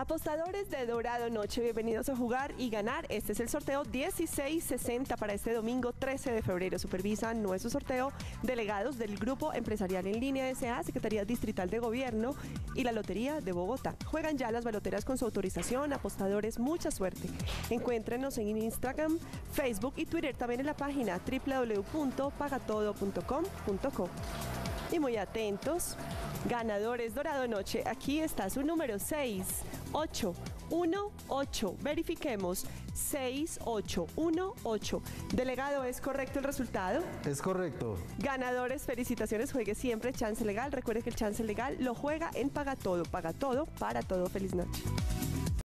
Apostadores de Dorado Noche, bienvenidos a jugar y ganar. Este es el sorteo 1660 para este domingo 13 de febrero. Supervisan nuestro sorteo delegados del Grupo Empresarial en Línea S.A., Secretaría Distrital de Gobierno y la Lotería de Bogotá. Juegan ya las baloteras con su autorización. Apostadores, mucha suerte. Encuéntrenos en Instagram, Facebook y Twitter, también en la página www.pagatodo.com.co. Y muy atentos, ganadores Dorado Noche, aquí está su número 6818. Verifiquemos, 6818. Delegado, ¿es correcto el resultado? Es correcto. Ganadores, felicitaciones, juegue siempre Chance Legal. Recuerde que el Chance Legal lo juega en Paga Todo para todo. Feliz noche.